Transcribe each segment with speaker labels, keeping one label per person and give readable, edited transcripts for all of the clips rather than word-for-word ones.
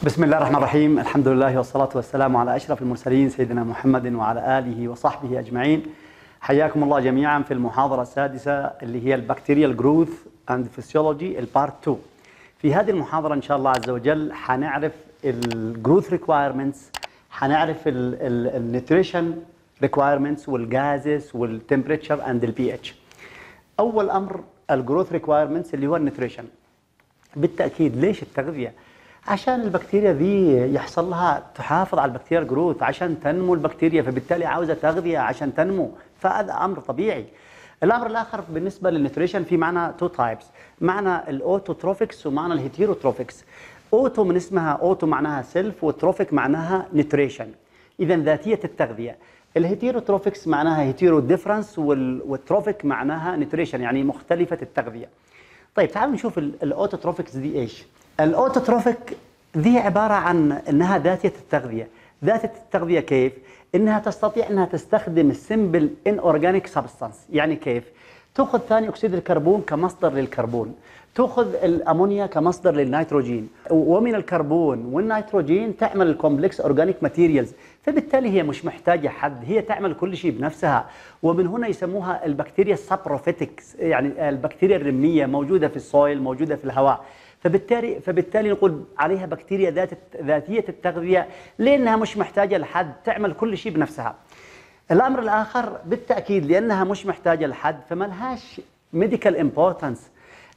Speaker 1: بسم الله الرحمن الرحيم. الحمد لله والصلاة والسلام على أشرف المرسلين سيدنا محمد وعلى آله وصحبه أجمعين. حياكم الله جميعا في المحاضرة السادسة اللي هي البكتيريال جروث اند فيسيولوجي البارت 2. في هذه المحاضرة إن شاء الله عز وجل حنعرف الجروث ريكوايرمنتس، حنعرف النيوتريشن ريكوايرمنتس والجازز والتمبريتشر اند البي اتش. أول أمر الجروث ريكوايرمنتس اللي هو النيوتريشن. بالتأكيد ليش التغذية؟ عشان البكتيريا ذي يحصل لها تحافظ على البكتيريا جروث، عشان تنمو البكتيريا، فبالتالي عاوزة تغذية عشان تنمو، فهذا أمر طبيعي. الأمر الآخر بالنسبة للنيوتريشن في معنى تو تايبس، معنى الأوتوتروفيكس ومعنى الهيتيروتروفيكس. أوتو من اسمها أوتو معناها سيلف، وتروفيك معناها نيوتريشن، إذا ذاتية التغذية. الهيتيروتروفيكس معناها هيتيرو ديفرنس، والتروفيك معناها نيوتريشن يعني مختلفة التغذية. طيب تعالوا نشوف الأوتوتروفيكس دي إيش. الأوتوتروفيك دي عبارة عن أنها ذاتية التغذية. ذاتية التغذية كيف؟ أنها تستطيع أنها تستخدم السمبل إن أورجانيك سبستانس. يعني كيف؟ تأخذ ثاني أكسيد الكربون كمصدر للكربون، تأخذ الأمونيا كمصدر للنيتروجين، ومن الكربون والنيتروجين تعمل الكومبلكس أورجانيك ماتيريالز، فبالتالي هي مش محتاجة حد، هي تعمل كل شيء بنفسها. ومن هنا يسموها البكتيريا السابروفيتكس، يعني البكتيريا الرمية، موجودة في السويل، موجودة في الهواء. فبالتالي نقول عليها بكتيريا ذاتية التغذية لأنها مش محتاجة لحد، تعمل كل شيء بنفسها. الأمر الآخر بالتأكيد لأنها مش محتاجة لحد فما لهاش ميديكال امبورتنس.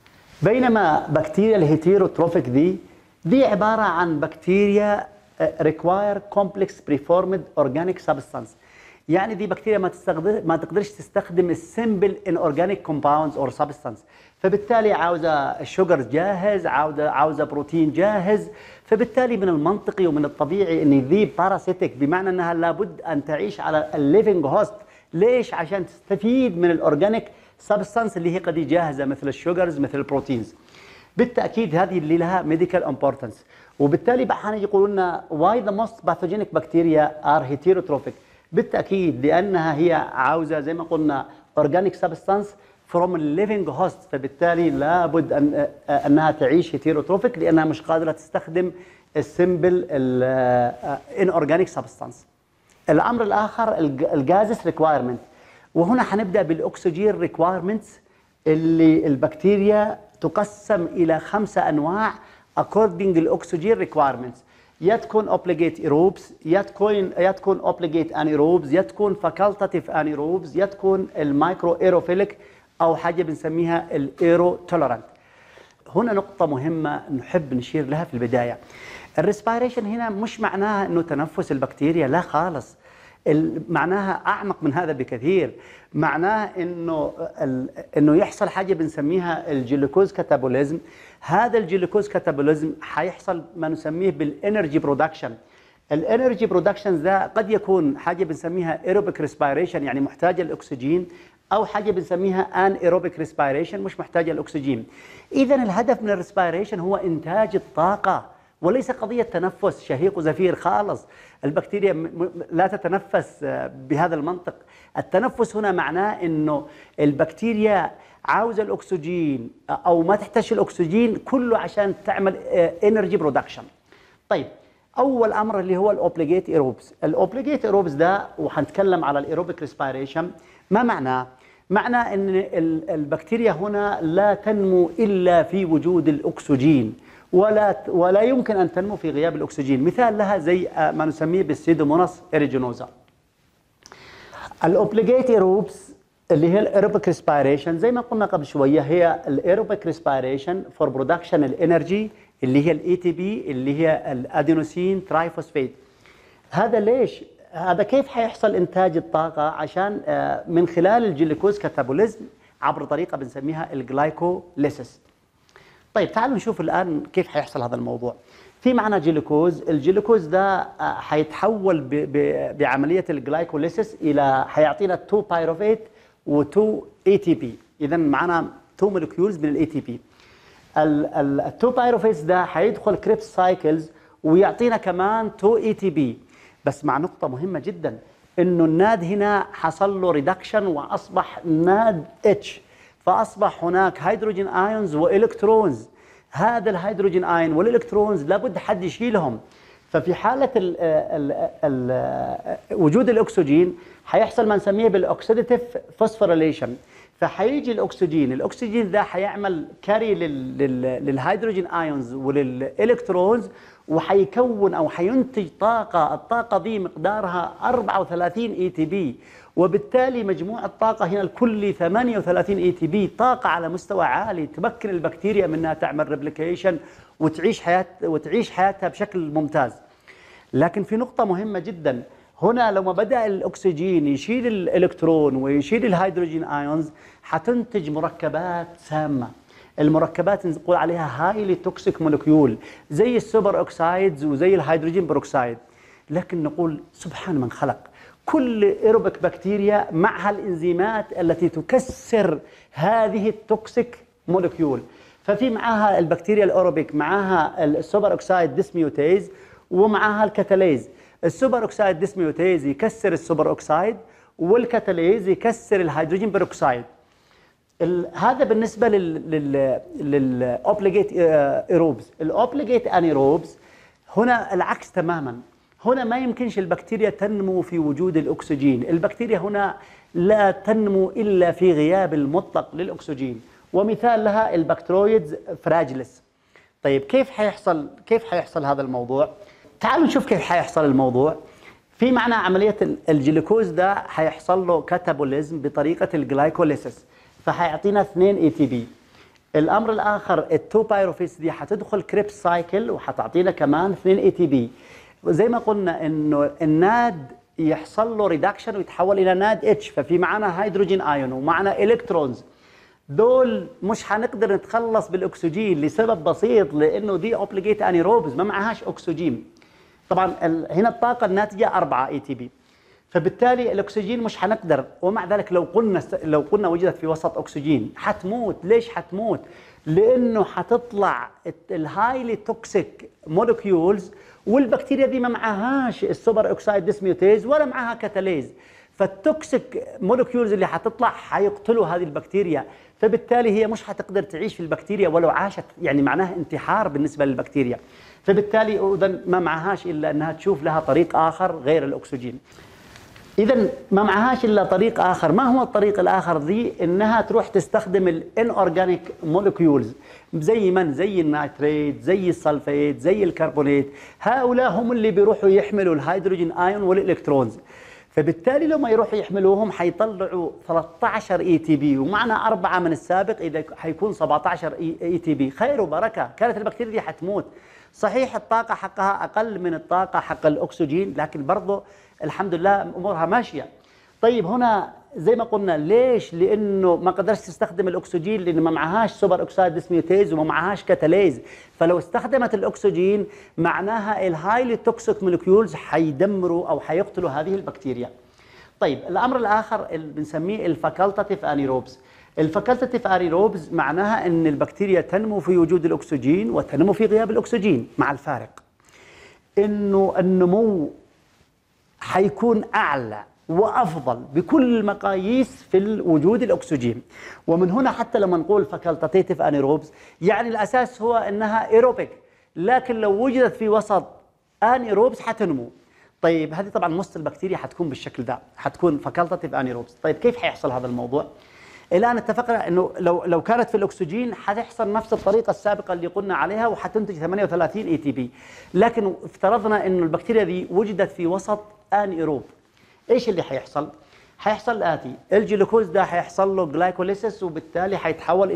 Speaker 1: بينما بكتيريا الهيتيروتروفيك دي عبارة عن بكتيريا require complex preformed organic substance. يعني دي بكتيريا ما تقدرش تستخدم السمبل ان اورجانيك كومباوندز اور سبستانس، فبالتالي عاوزه الشوجر جاهز، عاوزه بروتين جاهز. فبالتالي من المنطقي ومن الطبيعي ان ذي باراسيتك، بمعنى انها لابد ان تعيش على الليفنج هوست. ليش؟ عشان تستفيد من الاورجانيك سبستانس اللي هي قد جاهزه، مثل الشوجرز، مثل البروتينز. بالتاكيد هذه اللي لها ميديكال امبورتنس. وبالتالي بحنا يقولون لنا واي ذا موست باثوجينيك بكتيريا ار هيتيروتروفيك. بالتأكيد لأنها هي عاوزة زي ما قلنا organic substance from living host، فبالتالي لابد أنها تعيش هيتيروتروفيك لأنها مش قادرة تستخدم السمبل inorganic substance. الأمر الآخر الجازس ريكوايرمنت، وهنا حنبدأ بالأكسجين ريكوايرمنتس اللي البكتيريا تقسم إلى 5 أنواع according للأكسجين ريكوايرمنتس. يا تكون اوبليجيت ايروبس، يا تكون اوبليجيت انيروبز، يا تكون فاكولتاتيف انيروبز، يا تكون المايكرو ايروفيليك، او حاجه بنسميها الايرو تولرانت. هنا نقطه مهمه نحب نشير لها في البدايه. الريسبيريشن هنا مش معناها انه تنفس البكتيريا، لا خالص، معناها اعمق من هذا بكثير. معناه انه يحصل حاجه بنسميها الجلوكوز كاتابوليزم. هذا الجلوكوز كاتابوليزم حيحصل ما نسميه بالانرجي برودكشن. الانرجي برودكشن ده قد يكون حاجه بنسميها ايروبيك ريسبيريشن يعني محتاجه للاكسجين، او حاجه بنسميها ان ايروبيك ريسبيريشن مش محتاجه للاكسجين. اذا الهدف من الريسبيريشن هو انتاج الطاقه وليس قضيه تنفس شهيق وزفير خالص. البكتيريا لا تتنفس بهذا المنطق. التنفس هنا معناه انه البكتيريا عاوزه الاكسجين او ما تحتاج الاكسجين كله عشان تعمل انرجي برودكشن. طيب اول امر اللي هو الاوبليجيت ايروبس. الاوبليجيت ايروبس ده وحنتكلم على الايروبيك ريسبيريشن. ما معناه؟ معناه ان البكتيريا هنا لا تنمو الا في وجود الاكسجين، ولا يمكن ان تنمو في غياب الاكسجين. مثال لها زي ما نسميه بالسيدوموناس ايريجينوزا. الاوبليجيت ايروبس اللي هي الايروبيك ريسبيريشن زي ما قلنا قبل شويه، هي الايروبيك ريسبيريشن فور برودكشن الانرجي اللي هي الاي تي بي اللي هي الادينوسين ترايفوسفيت. هذا ليش؟ هذا كيف حيحصل انتاج الطاقه؟ عشان من خلال الجلوكوز كاتابوليزم عبر طريقه بنسميها الجلايكوليسيس. طيب تعالوا نشوف الان كيف حيحصل هذا الموضوع. في معنى جلوكوز، الجلوكوز ده حيتحول بعمليه الجلايكوليسيس الى حيعطينا 2 بايروفيت و2 اي تي بي. اذا معنا 2 مولكيولز من الاي تي بي. ال2 بايروفيتس ده حيدخل كريبس سايكلز ويعطينا كمان 2 اي تي بي، بس مع نقطه مهمه جدا انه الناد هنا حصل له ريدكشن واصبح ناد اتش، فاصبح هناك هيدروجين ايونز والكترونز. هذا الهيدروجين اين والالكترونز لابد حد يشيلهم. ففي حاله وجود الاكسجين حيحصل ما نسميه بالاكسيديتيف فوسفوريليشن. فحيجي الاكسجين ده حيعمل كاري للهيدروجين ايونز وللالكترونز، وحيكون او حينتج طاقه. الطاقه دي مقدارها 34 اي تي بي، وبالتالي مجموع الطاقه هنا الكلي 38 اي تي بي، طاقه على مستوى عالي تمكن البكتيريا من انها تعمل ريبليكيشن وتعيش حياتها بشكل ممتاز. لكن في نقطه مهمه جدا هنا، لما بدأ الأكسجين يشيل الإلكترون ويشيل الهيدروجين آيونز حتنتج مركبات سامة. المركبات نقول عليها هايلي توكسيك مولكيول زي السوبر أوكسايدز وزي الهيدروجين بروكسايد. لكن نقول سبحان من خلق، كل ايروبيك بكتيريا معها الإنزيمات التي تكسر هذه التوكسيك مولكيول. ففي معها البكتيريا الأوروبيك معها السوبر أوكسايد ديسميوتيز ومعها الكتاليز. السوبر اوكسايد ديسميوتيز يكسر السوبر اوكسايد، والكتاليز يكسر الهيدروجين بيروكسايد. هذا بالنسبه للاوبليجيت ايروبز. الاوبليجيت انيروبز هنا العكس تماما. هنا ما يمكنش البكتيريا تنمو في وجود الاكسجين. البكتيريا هنا لا تنمو الا في غياب المطلق للاكسجين، ومثال لها البكترويدز فراجيلس. طيب كيف حيحصل هذا الموضوع؟ تعالوا نشوف كيف حيحصل الموضوع. في معنى عملية الجلوكوز ده حيحصل له كاتابوليزم بطريقة الجلايكوليسيس، فحيعطينا 2 اي تي بي. الأمر الآخر التو بايروفيتس دي حتدخل كريبس سايكل وحتعطينا كمان 2 اي تي بي. وزي ما قلنا إنه الناد يحصل له ريدكشن ويتحول إلى ناد اتش، ففي معنا هيدروجين ايون ومعنا الكترونز. دول مش حنقدر نتخلص بالأكسجين لسبب بسيط، لأنه دي اوبليجيت انيروبز ما معهاش أكسجين. طبعا هنا الطاقة الناتجة 4 اي تي بي، فبالتالي الاكسجين مش حنقدر. ومع ذلك لو قلنا وجدت في وسط اكسجين حتموت. ليش حتموت؟ لانه حتطلع الهايلي توكسيك مولكيولز، والبكتيريا دي ما معهاش السوبر اوكسايد ديسميوتيز ولا معها كاتاليز. فالتوكسيك مولكيولز اللي حتطلع حيقتلوا هذه البكتيريا، فبالتالي هي مش حتقدر تعيش في البكتيريا ولو عاشت، يعني معناها انتحار بالنسبة للبكتيريا. فبالتالي إذن ما معهاش إلا أنها تشوف لها طريق آخر غير الأكسجين. إذن ما معهاش إلا طريق آخر. ما هو الطريق الآخر ذي؟ إنها تروح تستخدم الانورجانيك مولكيولز زي النيتريت، زي السلفيت، زي الكربونات. هؤلاء هم اللي بيروحوا يحملوا الهيدروجين آيون والإلكترونز. فبالتالي لما يروحوا يحملوهم حيطلعوا 13 اي تي بي، ومعنا 4 من السابق، إذا حيكون 17 اي تي بي. خير وبركة، كانت البكتيريا دي حتموت. صحيح الطاقة حقها أقل من الطاقة حق الأكسجين، لكن برضه الحمد لله أمورها ماشية. طيب هنا زي ما قلنا ليش؟ لأنه ما قدرش تستخدم الأكسجين لأنه ما معهاش سوبر أكسايد ديسميوتيز وما معهاش كاتاليز. فلو استخدمت الأكسجين معناها الهايلي توكسيك مولكيولز حيدمروا أو حيقتلوا هذه البكتيريا. طيب الأمر الآخر اللي بنسميه الفاكولتاتيف انيروبز. الفاكولتاتيف انيروبز معناها أن البكتيريا تنمو في وجود الأكسجين وتنمو في غياب الأكسجين، مع الفارق أنه النمو حيكون أعلى وأفضل بكل المقاييس في وجود الأكسجين. ومن هنا حتى لما نقول فاكولتاتيف انيروبز يعني الأساس هو أنها ايروبيك، لكن لو وجدت في وسط انيروبز حتنمو. طيب هذه طبعا نص البكتيريا حتكون بالشكل ده، حتكون فاكولتاتيف انيروبز. طيب كيف حيحصل هذا الموضوع؟ الآن اتفقنا أنه لو كانت في الأكسجين حتحصل نفس الطريقة السابقة اللي قلنا عليها وحتنتج 38 اي تي بي. لكن افترضنا أنه البكتيريا دي وجدت في وسط انيروب. ايش اللي حيحصل؟ حيحصل الآتي: الجلوكوز ده حيحصل له جلايكوليسيس، وبالتالي حيتحول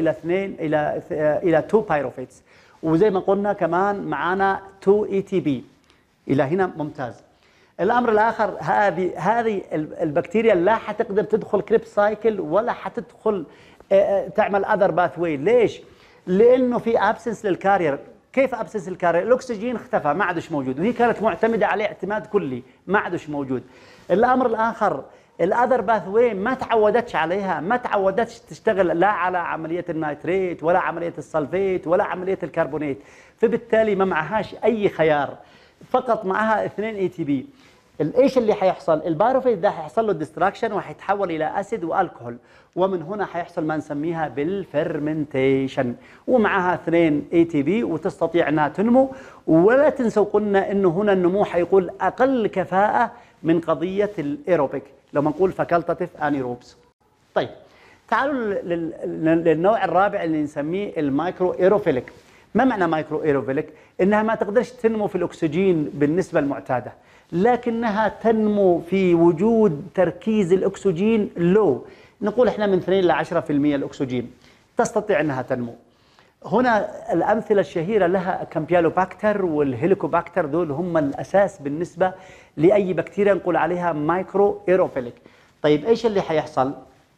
Speaker 1: إلى 2 بايروفيتس، وزي ما قلنا كمان معانا 2 اي تي بي. إلى هنا ممتاز. الأمر الآخر، هذه البكتيريا لا حتقدر تدخل كريب سايكل ولا حتدخل تعمل أذر باثوي. ليش؟ لأنه في أبسنس للكارير. كيف أبسنس الكارير؟ الأكسجين اختفى، ما عادش موجود، وهي كانت معتمدة عليه اعتماد كلي، ما عادش موجود. الأمر الآخر، الأذر باثوي ما تعودتش عليها، ما تعودتش تشتغل لا على عملية النيتريت ولا عملية السلفيت ولا عملية الكربونات، فبالتالي ما معهاش أي خيار، فقط معها 2 اي تي بي. ايش اللي حيحصل؟ البايروفيت ده حيحصل له ديستراكشن وحيتحول الى اسيد والكحول، ومن هنا حيحصل ما نسميها بالفرمنتيشن، ومعها 2 اي تي بي وتستطيع انها تنمو. ولا تنسوا قلنا انه هنا النمو حيكون اقل كفاءه من قضيه الايروبيك لما نقول فاكولتاتيف انيروبس. طيب تعالوا للنوع الرابع اللي نسميه المايكرو ايروفيليك. ما معنى مايكرو ايروفيليك؟ انها ما تقدرش تنمو في الاكسجين بالنسبه المعتاده، لكنها تنمو في وجود تركيز الاكسجين لو، نقول احنا من 2 ل 10% الاكسجين تستطيع انها تنمو. هنا الامثله الشهيره لها كامبيالوباكتر والهيليكوباكتر، دول هم الاساس بالنسبه لاي بكتيريا نقول عليها مايكرو ايروفيليك. طيب ايش اللي حيحصل؟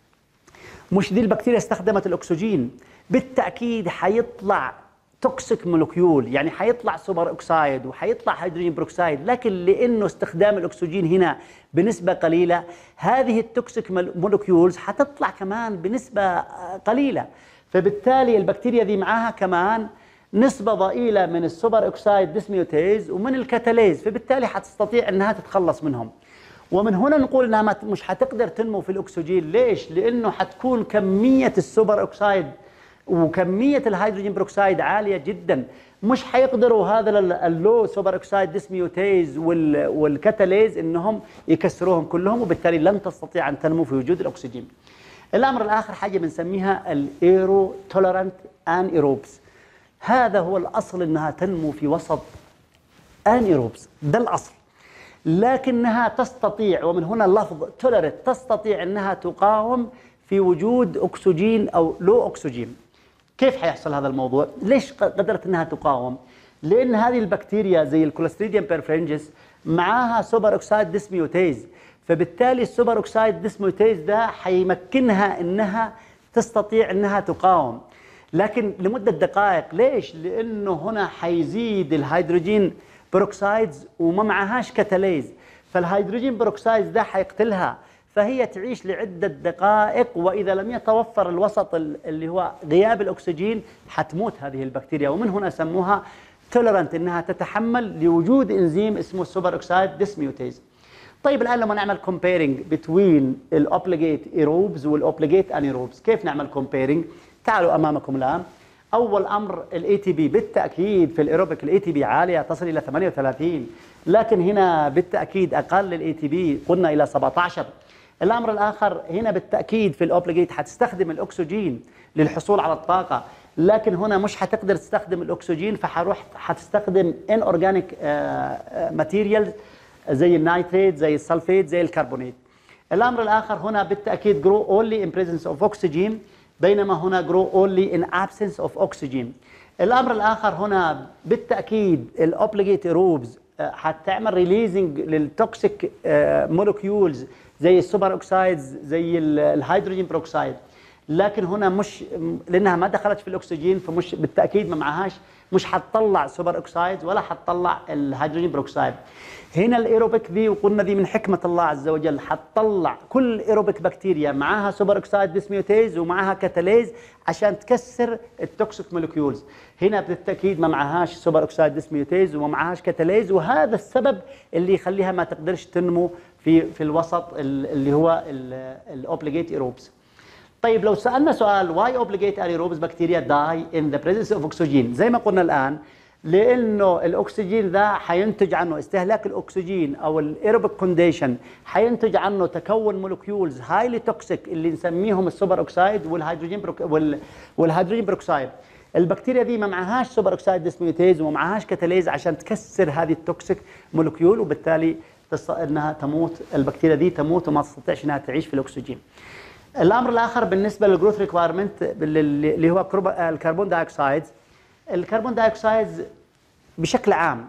Speaker 1: مش دي البكتيريا استخدمت الاكسجين، بالتاكيد حيطلع توكسيك مولكيول، يعني حيطلع سوبر اوكسايد وحيطلع هيدروجين بروكسايد، لكن لانه استخدام الاكسجين هنا بنسبه قليله، هذه التوكسيك مولكيولز حتطلع كمان بنسبه قليله، فبالتالي البكتيريا دي معاها كمان نسبه ضئيله من السوبر اوكسايد ديسميوتيز ومن الكاتاليز، فبالتالي حتستطيع انها تتخلص منهم. ومن هنا نقول انها مش حتقدر تنمو في الاكسجين. ليش؟ لانه حتكون كميه السوبر اوكسايد وكميه الهيدروجين بروكسايد عاليه جدا، مش حيقدروا هذا اللو سوبر اوكسايد ديسميوتيز والكاتاليز انهم يكسروهم كلهم، وبالتالي لن تستطيع ان تنمو في وجود الاكسجين. الامر الاخر حاجه بنسميها الايرو تولرانت انيروبس. هذا هو الاصل انها تنمو في وسط انيروبس، ده الاصل، لكنها تستطيع، ومن هنا اللفظ تولرت، تستطيع انها تقاوم في وجود اكسجين او لو اكسجين. كيف حيحصل هذا الموضوع؟ ليش قدرت انها تقاوم؟ لان هذه البكتيريا زي الكوليستريديوم بيرفرنجس معاها سوبر اوكسايد ديسميوتيز، فبالتالي السوبر اوكسايد ديسميوتيز ده حيمكنها انها تستطيع انها تقاوم، لكن لمده دقائق. ليش؟ لانه هنا حيزيد الهيدروجين بروكسايدز وما معهاش كاتاليز، فالهيدروجين بروكسايدز ده حيقتلها، فهي تعيش لعدة دقائق، وإذا لم يتوفر الوسط اللي هو غياب الأكسجين حتموت هذه البكتيريا، ومن هنا سموها تولرنت، إنها تتحمل لوجود إنزيم اسمه السوبر أوكسايد ديسميوتيز. طيب الآن لما نعمل كومبيرنج بين الأوبليجيت إيروبز والأوبليجيت أنيروبز، كيف نعمل كومبيرنج؟ تعالوا أمامكم الآن. أول أمر الاي تي بي، بالتأكيد في الإيروبيك الاي تي بي عالية تصل إلى 38، لكن هنا بالتأكيد أقل الاي تي بي، قلنا إلى 17. الأمر الآخر هنا بالتأكيد في الأوبليجيت حتستخدم الأكسجين للحصول على الطاقة، لكن هنا مش حتقدر تستخدم الأكسجين، حتستخدم ان اورجانيك ماتيريالز زي النيتريت زي السلفيت زي الكربونات. الأمر الآخر هنا بالتأكيد grow only in presence of oxygen، بينما هنا grow only in absence of oxygen. الأمر الآخر هنا بالتأكيد الأوبليجيت ايروبز حتعمل ريليزنج للتوكسيك مولكيولز زي السوبر اوكسايدز زي الهيدروجين بروكسايد، لكن هنا مش، لانها ما دخلت في الاكسجين، فمش بالتاكيد ما معهاش، مش حتطلع سوبر اوكسايدز ولا حتطلع الهيدروجين بروكسايد. هنا الايروبيك دي، وقلنا دي من حكمه الله عز وجل، حتطلع كل ايروبيك بكتيريا معاها سوبر اوكسايد ديسميوتيز ومعاها كاتاليز عشان تكسر التوكسيك مولكيولز. هنا بالتاكيد ما معهاش سوبر اوكسايد ديسميوتيز وما معهاش كاتاليز، وهذا السبب اللي يخليها ما تقدرش تنمو في الوسط اللي هو الاوبليجيت ايروبس. طيب لو سالنا سؤال واي اوبليجيت انيروبس بكتيريا داي ان ذا بريزنس اوف اوكسجين، زي ما قلنا الان، لانه الاكسجين ده حينتج عنه استهلاك الاكسجين او الايروبيك كونديشن، حينتج عنه تكون مولكيولز هايلي توكسيك اللي نسميهم السوبر اوكسايد والهيدروجين بروكسايد. البكتيريا دي ما معهاش سوبر اوكسايد ديسميوتيز وما معهاش كاتاليز عشان تكسر هذه التوكسيك مولكيول، وبالتالي انها تموت، البكتيريا دي تموت وما تستطيعش انها تعيش في الاكسجين. الامر الاخر بالنسبه للجروث ريكوايرمنت اللي هو الكربون دايوكسيد. الكربون دايوكسيد بشكل عام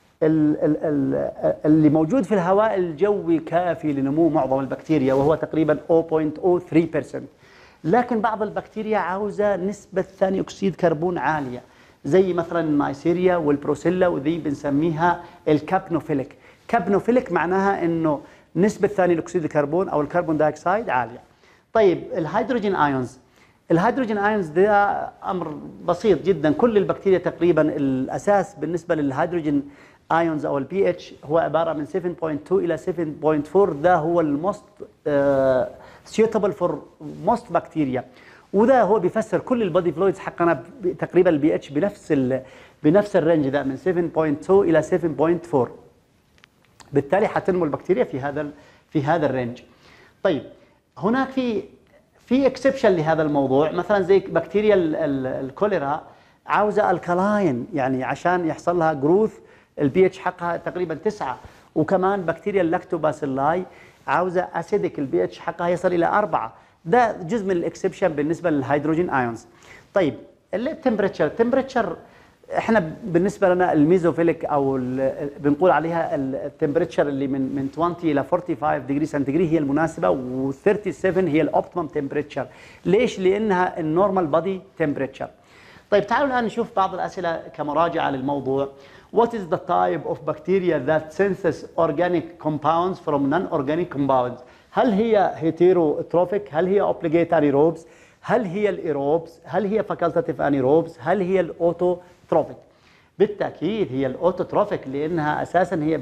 Speaker 1: اللي موجود في الهواء الجوي كافي لنمو معظم البكتيريا، وهو تقريبا 0.03%، لكن بعض البكتيريا عاوزه نسبه ثاني اكسيد كربون عاليه، زي مثلا النايسيريا والبروسيلا، وذي بنسميها الكابنوفيليك. كابنوفيليك معناها انه نسبه ثاني اكسيد الكربون او الكربون دايوكسيد عاليه. طيب الهيدروجين ايونز، الهيدروجين ايونز ده امر بسيط جدا، كل البكتيريا تقريبا الاساس بالنسبه للهيدروجين ايونز او البي اتش هو عباره من 7.2 الى 7.4. ده هو الموست suitable فور موست بكتيريا، وده هو بيفسر كل البادي فلويدز حقنا تقريبا البي اتش بنفس الرينج ده من 7.2 الى 7.4. بالتالي حتنمو البكتيريا في هذا الرينج. طيب هناك في اكسبشن لهذا الموضوع، مثلا زي بكتيريا الكوليرا عاوزه الكلاين، يعني عشان يحصل لها جروث البي اتش حقها تقريبا 9. وكمان بكتيريا اللاكتوباسيلاي عاوزه اسيدك، البي اتش حقها يصل الى 4. ده جزء من الاكسبشن بالنسبه للهيدروجين ايونز. طيب التمبريتشر احنا بالنسبه لنا الميزوفيليك او بنقول عليها التمبريتشر اللي من 20 الى 45 ديجري سنتيجري هي المناسبه، و37 هي الاوبتيمم تمبريتشر. ليش؟ لانها النورمال بادي تمبريتشر. طيب تعالوا الان نشوف بعض الاسئله كمراجعه للموضوع. What is the type of bacteria that senses organic compounds from non-organic compounds؟ هل هي heterotrophic؟ هل هي obligate anaerobes؟ هل هي الايروبس؟ هل هي facultative anaerobes؟ هل هي الاوتوتروفيك؟ بالتاكيد هي الاوتوتروفيك، لانها اساسا هي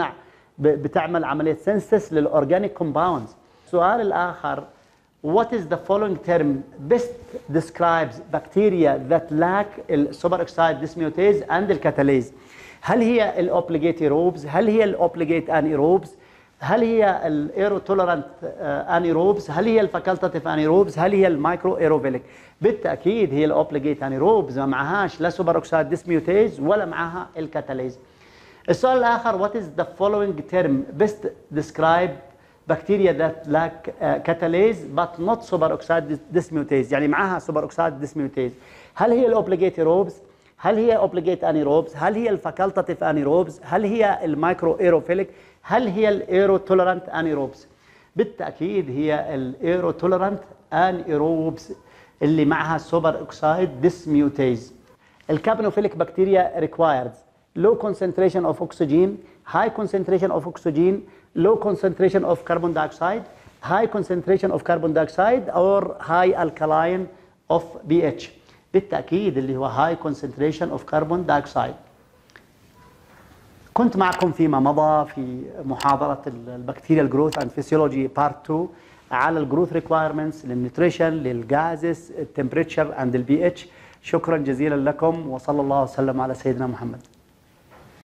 Speaker 1: بتعمل عمليه سينثيس للاورجانيك كومباوندز. السؤال الاخر What is the following term best describes bacteria that lack superoxide dismutase and الكاتاليز؟ هل هي الاوبليجيت هل هي الاوبليجيت انيروبز؟ هل هي الايروتولرانت انيروبز؟ هل هي الفاكولتاتيف انيروبز؟ هل هي المايكرو ايروفيليك؟ بالتاكيد هي الاوبليجيت انيروبز، ما معهاش لا سوبر اوكسايد ديسميوتيز ولا معها الكاتاليز. السؤال الاخر What is the following term best describe bacteria that lack catalase but not superoxide dismutase؟ يعني معها سوبر اوكسايد ديسميوتيز. هل هي الاوبليجيت ايروبز؟ هل هي اوبليجيت انيروبز؟ هل هي الفاكولتاتيف انيروبز؟ هل هي المايكرو ايروفيليك؟ هل هي الايروتولرانت انيروبز؟ بالتاكيد هي الايروتولرانت انيروبز اللي معها سوبر اوكسايد ديسميوتيز. الكابنوفيليك بكتيريا requires low concentration of oxygen, high concentration of oxygen, low concentration of carbon dioxide, high concentration of carbon dioxide or high alkaline of pH. بالتأكيد اللي هو high concentration of carbon dioxide. كنت معكم فيما مضى في محاضرة البكتيريا الجروث اند فيسيولوجي بارت 2 على الجروث ريكوايرمنتس للنيوتريشن للجازز التمبريتشر اند البي اتش. شكرا جزيلا لكم، وصلى الله وسلم على سيدنا محمد.